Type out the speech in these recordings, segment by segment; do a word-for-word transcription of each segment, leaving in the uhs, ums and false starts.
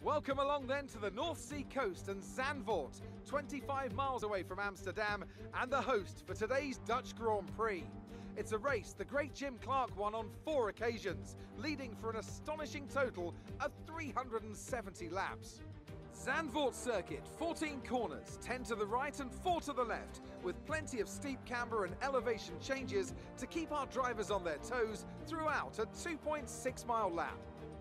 Welcome along then to the North Sea coast and Zandvoort, twenty-five miles away from Amsterdam, and the host for today's Dutch Grand Prix. It's a race the great Jim Clark won on four occasions, leading for an astonishing total of three hundred seventy laps. Zandvoort circuit, fourteen corners, ten to the right and four to the left, with plenty of steep camber and elevation changes to keep our drivers on their toes throughout a two point six mile lap.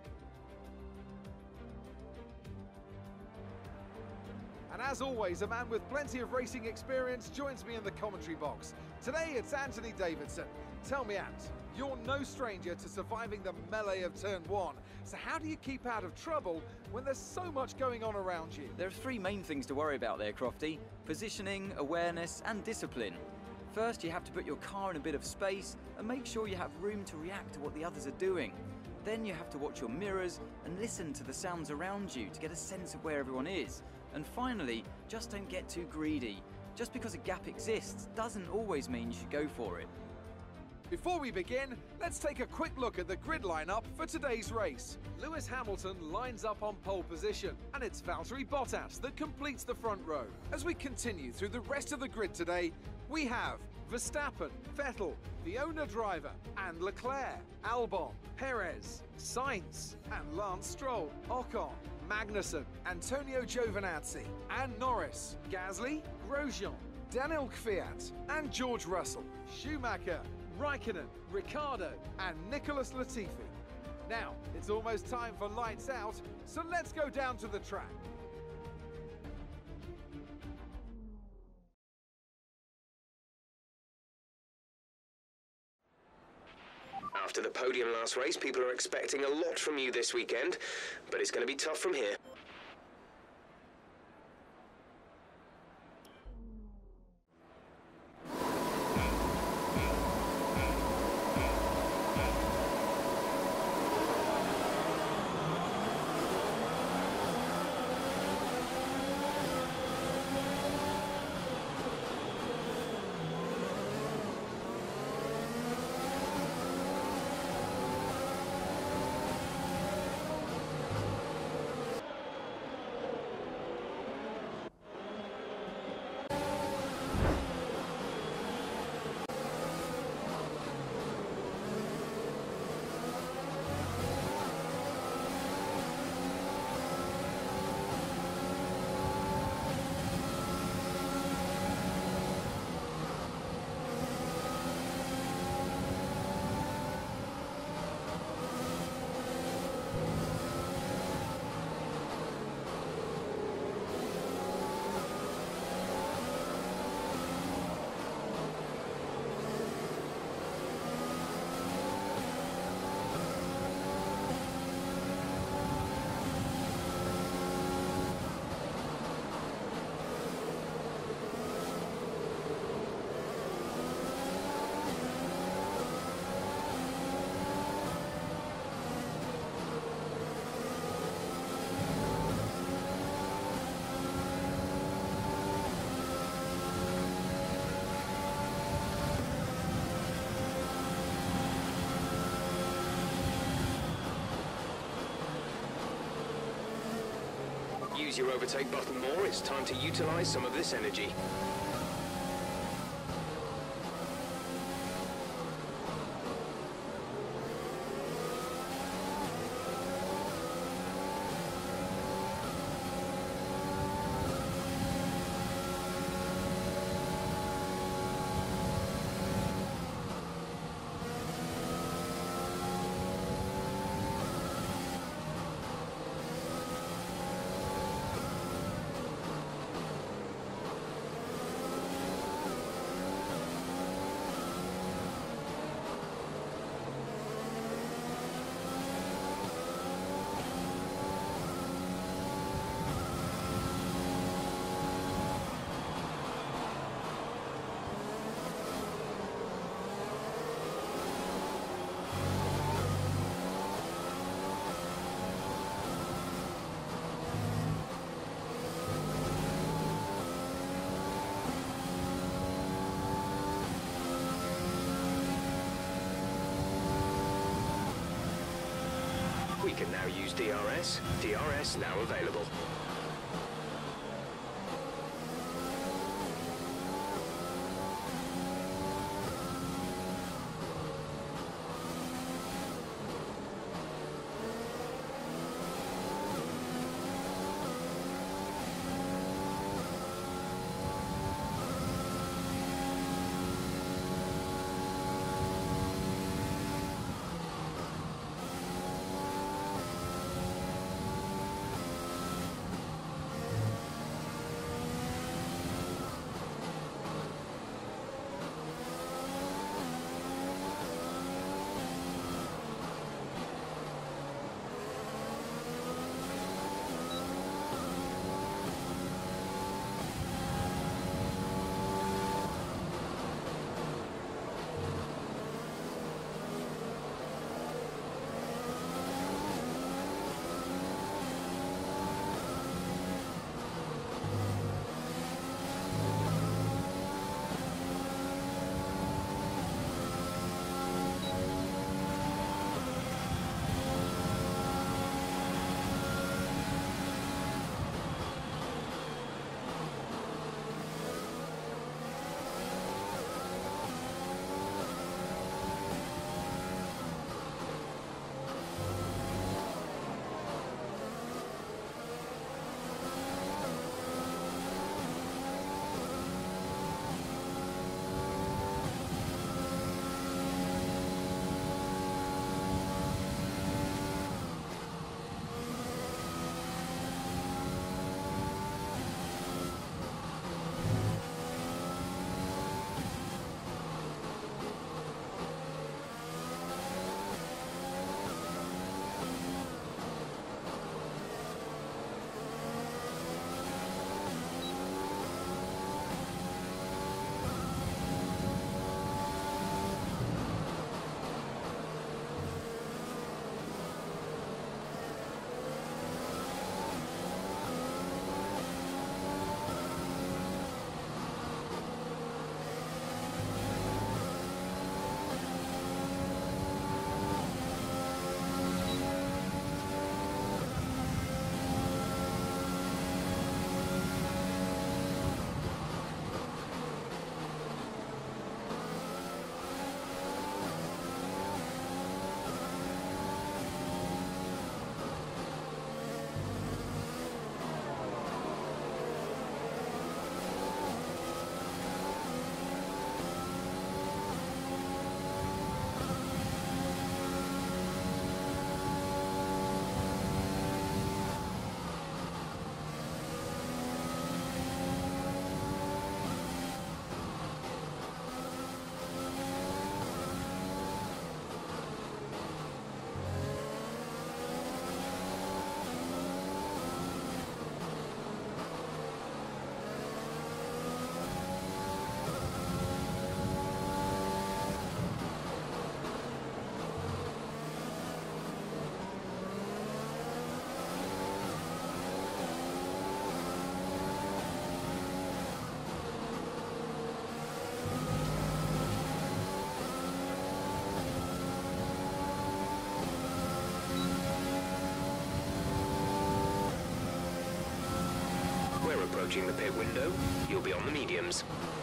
And as always, a man with plenty of racing experience joins me in the commentary box. Today it's Anthony Davidson. Tell me, Ant, you're no stranger to surviving the melee of turn one. So how do you keep out of trouble when there's so much going on around you? There are three main things to worry about there, Crofty. Positioning, awareness and discipline. First, you have to put your car in a bit of space and make sure you have room to react to what the others are doing. Then you have to watch your mirrors and listen to the sounds around you to get a sense of where everyone is. And finally, just don't get too greedy. Just because a gap exists doesn't always mean you should go for it. Before we begin, let's take a quick look at the grid lineup for today's race. Lewis Hamilton lines up on pole position, and it's Valtteri Bottas that completes the front row. As we continue through the rest of the grid today, we have Verstappen, Vettel, the owner driver, and Leclerc, Albon, Perez, Sainz, and Lance Stroll, Ocon, Magnussen, Antonio Giovinazzi, and Norris, Gasly, Grosjean, Daniel Kvyat, and George Russell, Schumacher, Raikkonen, Ricciardo, and Nicholas Latifi. Now, it's almost time for lights out, so let's go down to the track. After the podium last race, people are expecting a lot from you this weekend, but it's going to be tough from here. Use your overtake button more, it's time to utilize some of this energy. We can now use D R S. D R S now available. We're approaching the pit window. You'll be on the mediums.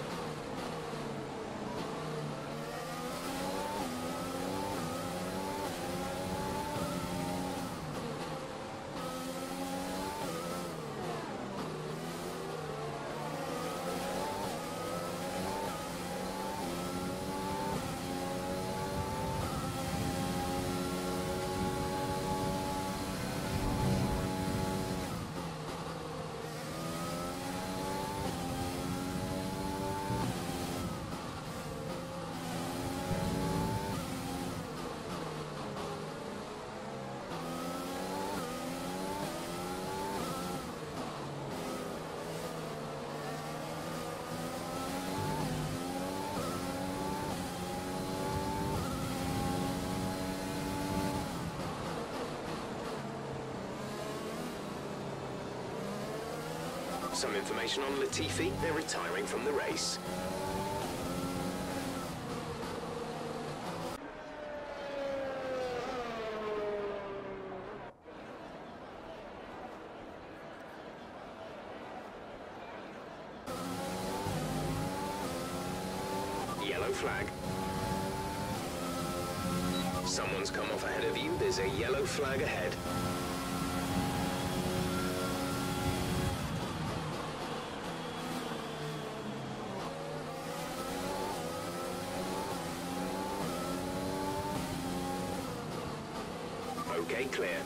Some information on Latifi. They're retiring from the race. flag. Someone's come off ahead of you. There's a yellow flag ahead. Okay, clear.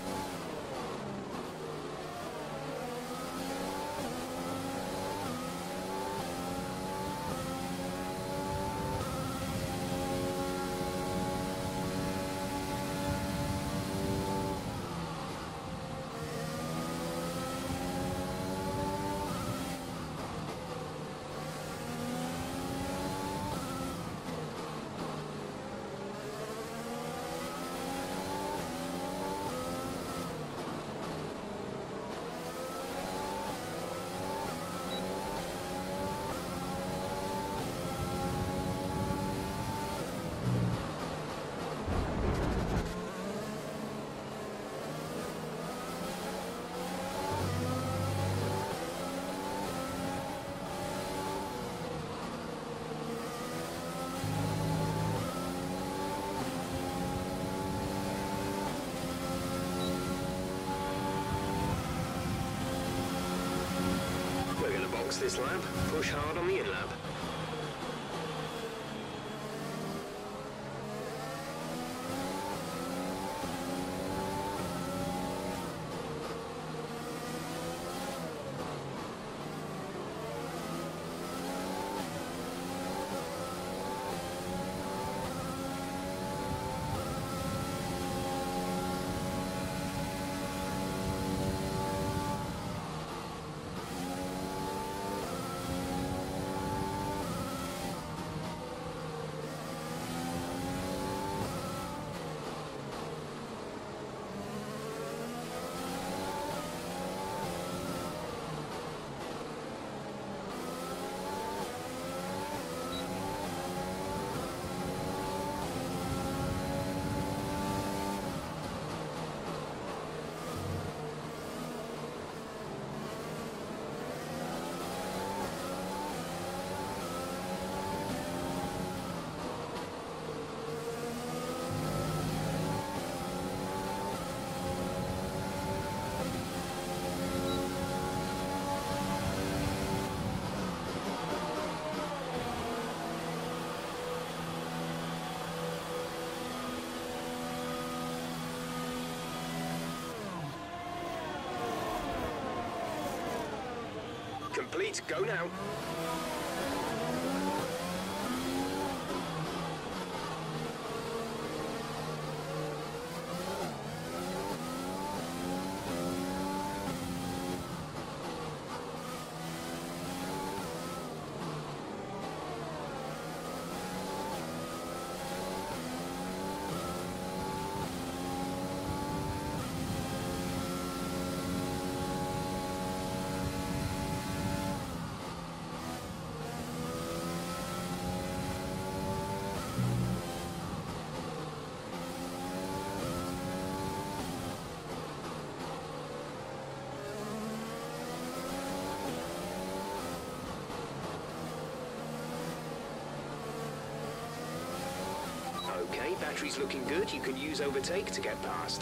This lap, push hard on the in-lap. Complete, go now. Okay, battery's looking good. You can use overtake to get past.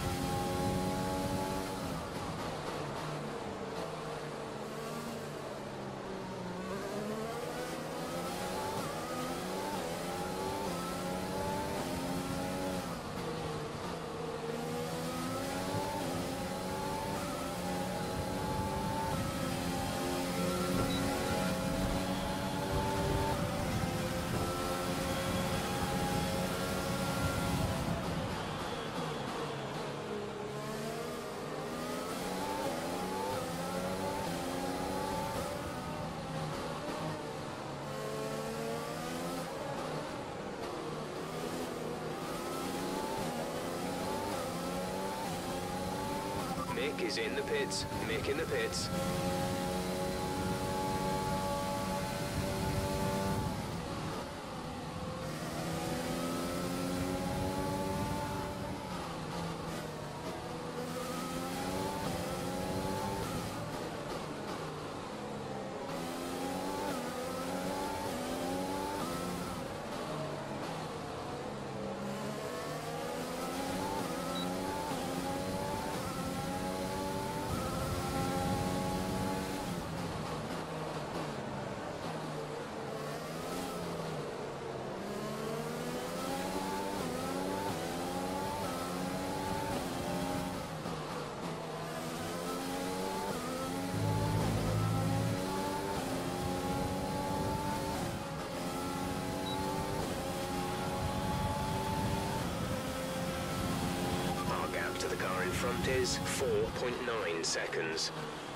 Mick is in the pits. Mick in the pits. in front is four point nine seconds.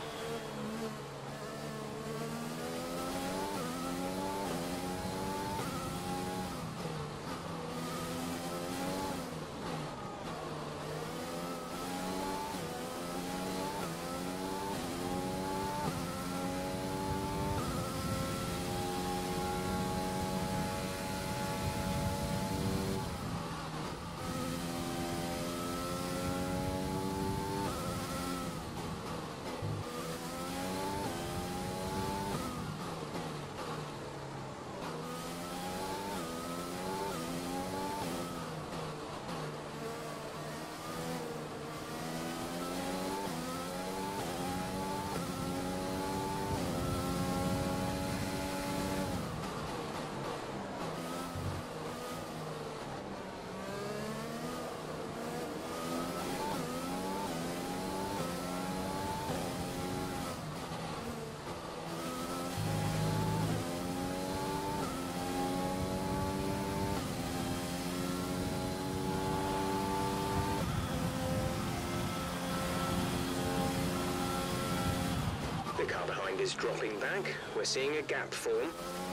The car behind is dropping back. We're seeing a gap form.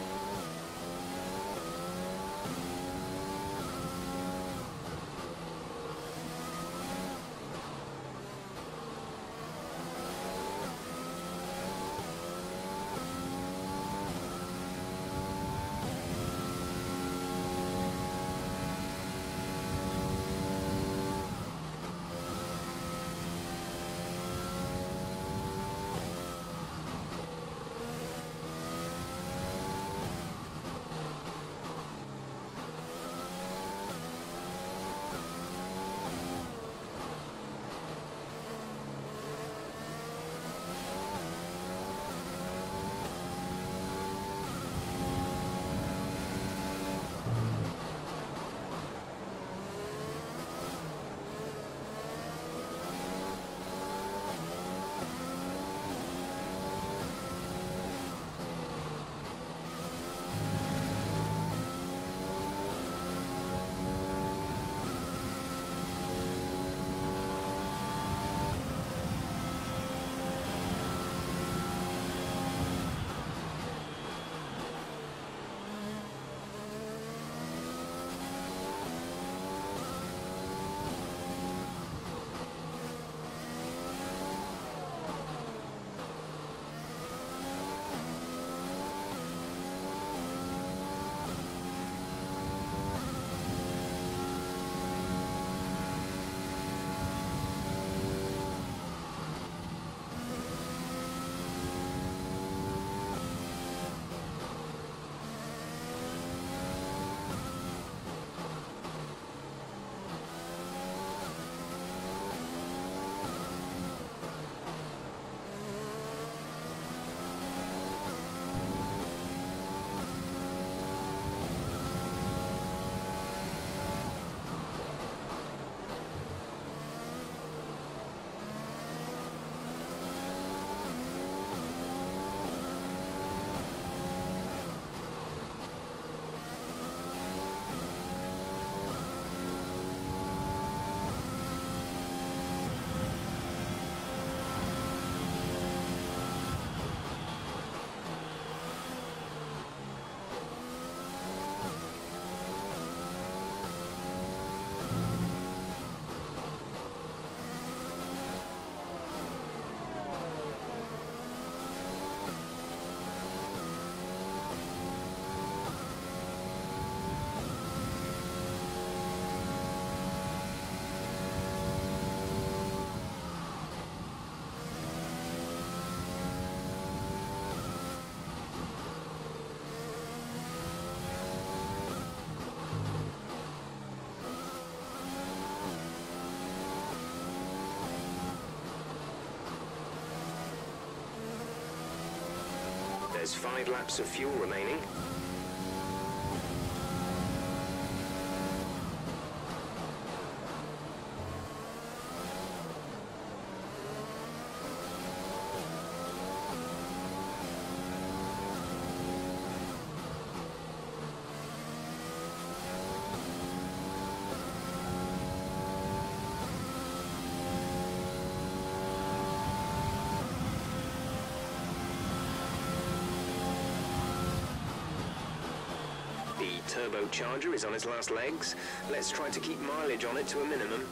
There's five laps of fuel remaining. turbocharger is on its last legs. Let's try to keep mileage on it to a minimum.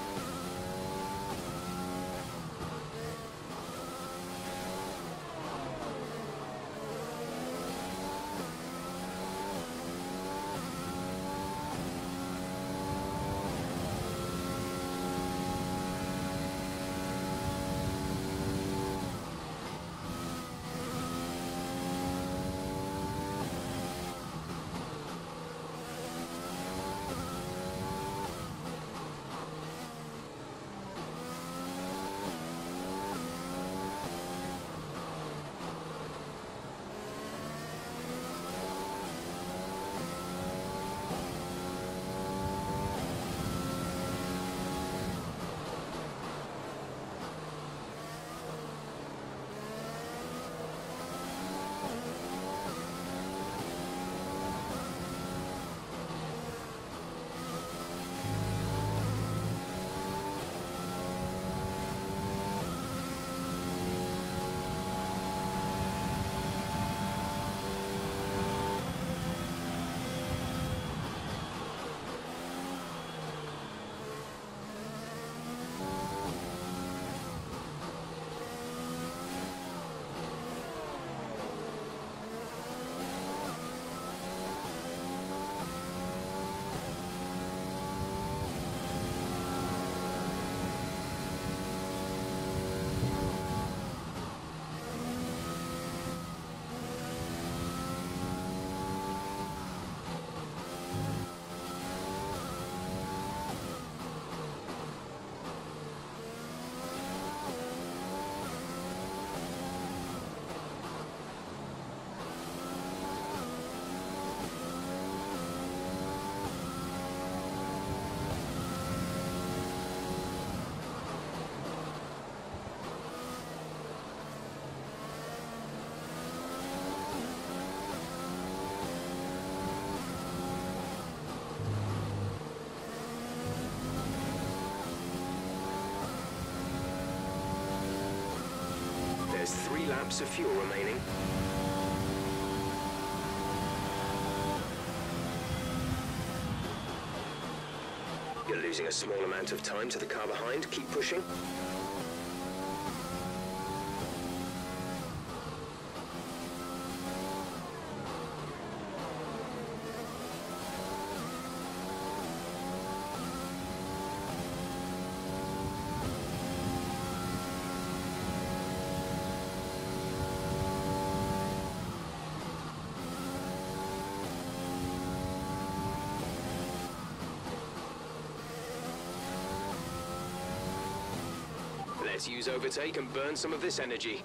There's three laps of fuel remaining. You're losing a small amount of time to the car behind. Keep pushing. Let's use overtake and burn some of this energy.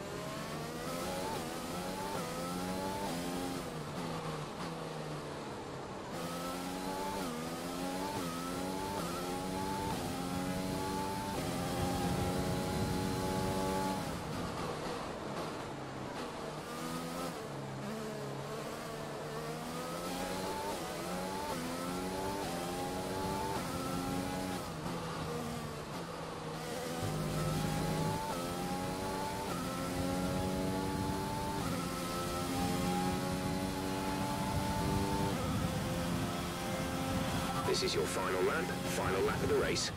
This is your final lap, final lap of the race.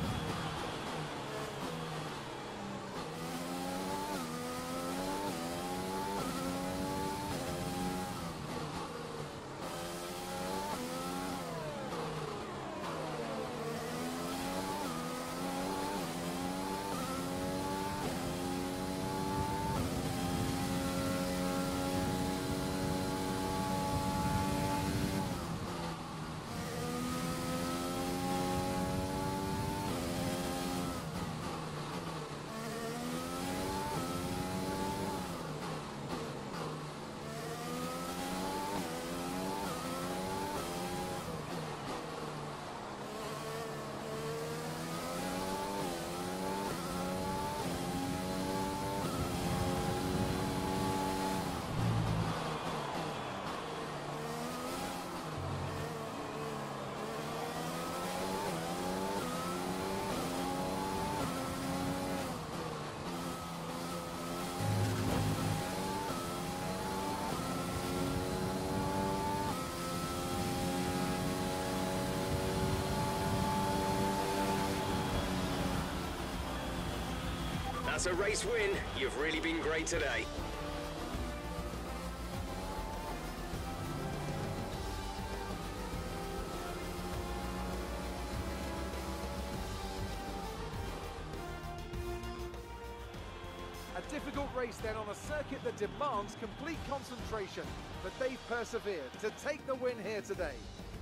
That's a race win. You've really been great today. A difficult race then on a circuit that demands complete concentration, but they've persevered to take the win here today.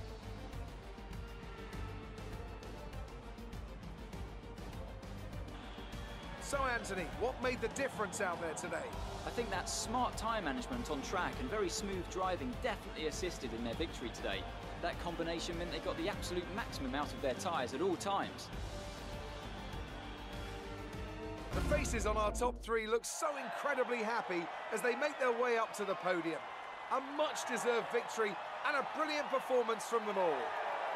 So Anthony, what made the difference out there today? I think that smart tyre management on track and very smooth driving definitely assisted in their victory today. That combination meant they got the absolute maximum out of their tyres at all times. The faces on our top three look so incredibly happy as they make their way up to the podium. A much-deserved victory and a brilliant performance from them all.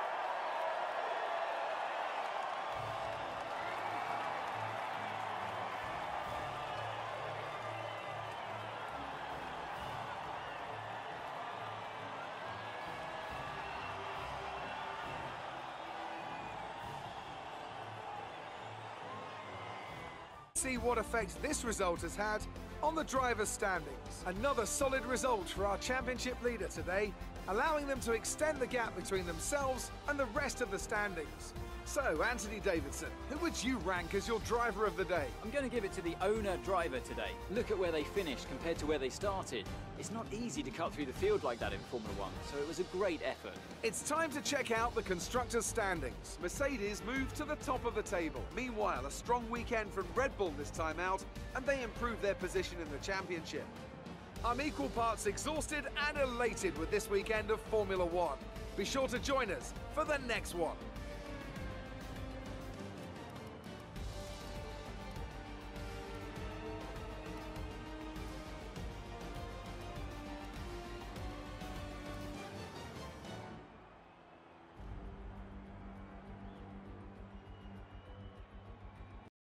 See what effect this result has had on the drivers' standings. Another solid result for our championship leader today, allowing them to extend the gap between themselves and the rest of the standings. So, Anthony Davidson, who would you rank as your driver of the day? I'm going to give it to the owner-driver today. Look at where they finished compared to where they started. It's not easy to cut through the field like that in Formula One, so it was a great effort. It's time to check out the constructors' standings. Mercedes moved to the top of the table. Meanwhile, a strong weekend from Red Bull this time out, and they improved their position in the championship. I'm equal parts exhausted and elated with this weekend of Formula One. Be sure to join us for the next one.